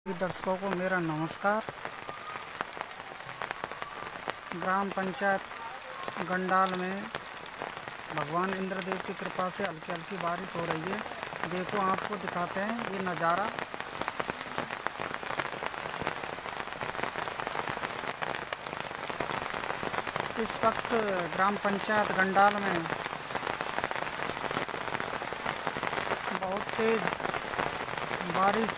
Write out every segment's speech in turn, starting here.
दर्शकों को मेरा नमस्कार। ग्राम पंचायत गंडाल में भगवान इंद्रदेव की कृपा से हल्की हल्की बारिश हो रही है। देखो, आपको दिखाते हैं ये नज़ारा। इस वक्त ग्राम पंचायत गंडाल में बहुत तेज बारिश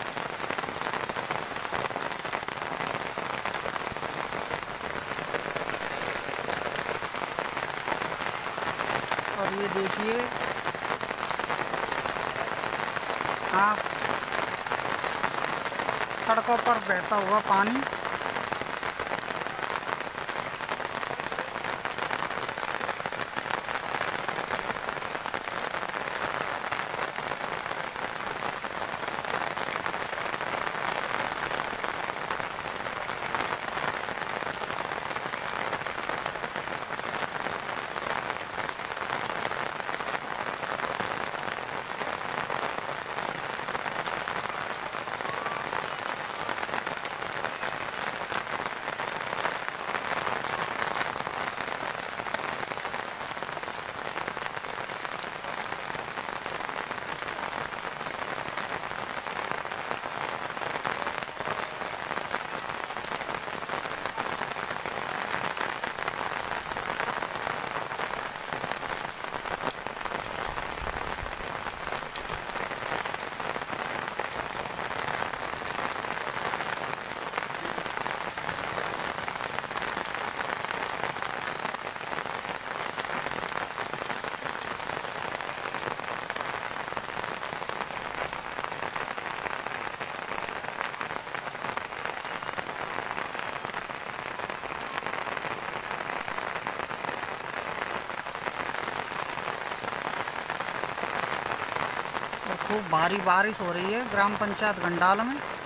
और ये देखिए आप सड़कों पर बहता हुआ पानी। खूब भारी बारिश हो रही है ग्राम पंचायत गंडाल में।